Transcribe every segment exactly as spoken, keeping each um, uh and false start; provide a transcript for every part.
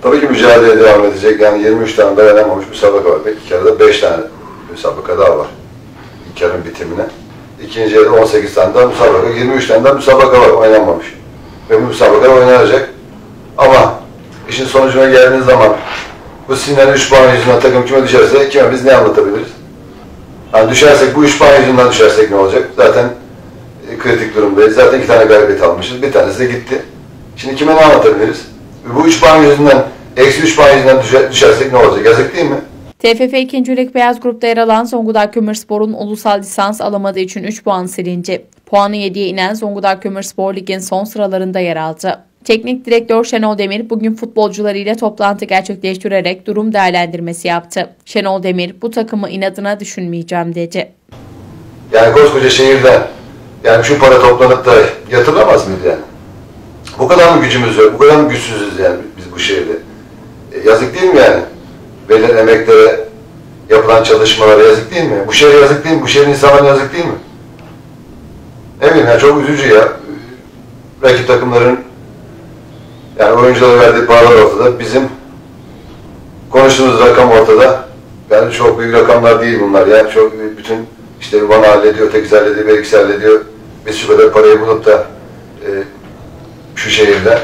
Tabii ki mücadeleye devam edecek. Yani yirmi üç tane dayanamamış müsabaka var. İlk yarıda beş tane müsabaka daha var. İlk yarının bitimine. İkinci yarıda on sekiz tane daha müsabaka, yirmi üç tane daha müsabaka var oynanmamış. Ve bu müsabaka oynanacak. Ama işin sonucuna geldiğiniz zaman bu silinen üç puan yüzünden takım kime düşerse kime biz ne anlatabiliriz? Yani düşersek, bu üç puan yüzünden düşersek ne olacak? Zaten e, kritik durumdayız. Zaten iki tane galibiyet almışız. Bir tanesi de gitti. Şimdi kime ne anlatabiliriz? Bu üç puan yüzünden, eksi üç puan yüzünden düşer, düşersek ne olacak? Yazık değil mi? T F F ikinci Lig Beyaz Grup'ta yer alan Zonguldak Kömürspor'un ulusal lisans alamadığı için üç puan silinci. Puanı yediye inen Zonguldak Kömürspor Lig'in son sıralarında yer aldı. Teknik direktör Şenol Demir bugün futbolcularıyla toplantı gerçekleştirerek durum değerlendirmesi yaptı. Şenol Demir bu takımı inadına düşünmeyeceğim dedi. Yani koskoca şehirden yani şu para toplanıp da yatırılamaz mıydı yani? Bu kadar mı gücümüz yok, bu kadar mı güçsüzüz yani biz bu şehirde? E, yazık değil mi yani? Verilen emeklere, yapılan çalışmalara yazık değil mi? Bu şehre yazık değil mi? Bu şehrin insanlarına yazık değil mi? Ne bileyim yani çok üzücü ya. Rakip takımların yani oyunculara verdiği paralar ortada. Bizim konuştuğumuz rakam ortada. Yani çok büyük rakamlar değil bunlar. Yani çok bütün işte Van hallediyor, ötekisi hallediyor, belki hallediyor. Biz şu kadar parayı bulup da e, şu şehirde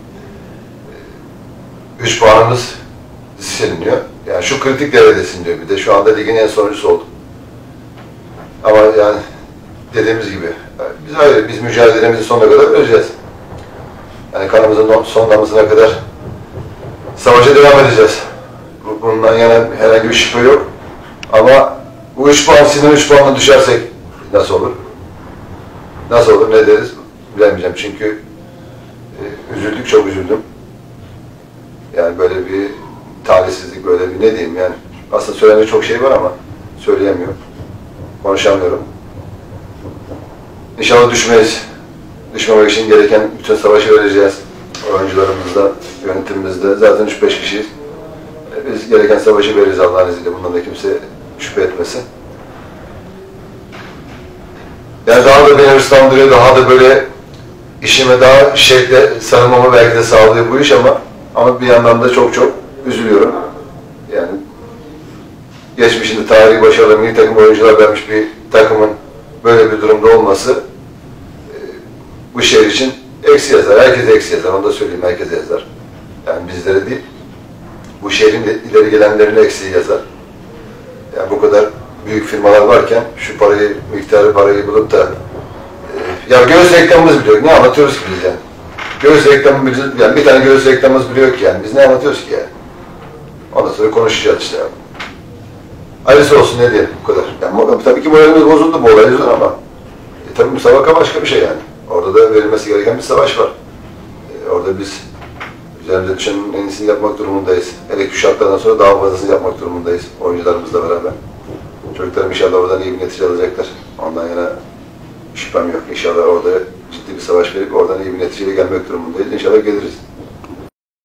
üç puanımız siliniyor. Yani şu kritik devrede siliniyor bir de. Şu anda ligin en sonuncusu olduk. Ama yani dediğimiz gibi yani biz ayrı, biz mücadelemizi sonuna kadar vereceğiz. Yani kanımızın son damlasına kadar savaşa devam edeceğiz. Bundan yana herhangi bir şüphe yok. Ama bu üç puan, silinen üç puanla düşersek nasıl olur? Nasıl olur, ne deriz? Bilemeyeceğim çünkü e, üzüldük, çok üzüldüm. Yani böyle bir talihsizlik, böyle bir ne diyeyim yani. Aslında söylenecek çok şey var ama söyleyemiyorum. Konuşamıyorum. İnşallah düşmeyiz. Düşmemek için gereken bütün savaşı vereceğiz. Oyuncularımızda, yönetimimizde. Zaten üç beş kişiyiz. Biz gereken savaşı veririz Allah'ın izniyle. Bundan da kimse şüphe etmesin. Yani daha da beni hırslandırıyor, daha da böyle işime daha şevkle sarılmamı belki de sağlıyor bu iş ama ama bir yandan da çok çok üzülüyorum. Yani geçmişinde tarihi başarılı milli takım oyuncular vermiş bir takımın böyle bir durumda olması e, bu şehir için eksi yazar. Herkese eksi yazar. Onu da söyleyeyim. Herkese yazar. Yani bizlere değil. Bu şehrin de ileri gelenlerine eksi yazar. Yani bu kadar büyük firmalar varken şu parayı, miktarı parayı bulup da e, ya göğüs reklamımız biliyor. Ne anlatıyoruz ki biz yani? Göğüs reklamı bizim, yani bir tane göğüs reklamımız biliyor ki yani. Biz ne anlatıyoruz ki yani? Ondan sonra konuşacağız işte. Yani. Hayırlısı olsun ne diyelim bu kadar. Yani, tabii ki moralimiz bozuldu bu olay yüzünden ama e, tabii müsabaka başka bir şey yani. Orada da verilmesi gereken bir savaş var. E, orada biz üzerimize düşenin en iyisini yapmak durumundayız. Hele ki şartlardan sonra daha fazlasını yapmak durumundayız oyuncularımızla beraber. Çocuklarım inşallah oradan iyi bir netice alacaklar. Ondan yana şüphem yok. İnşallah orada ciddi bir savaş verip oradan iyi bir neticeyle gelmek durumundayız. İnşallah geliriz.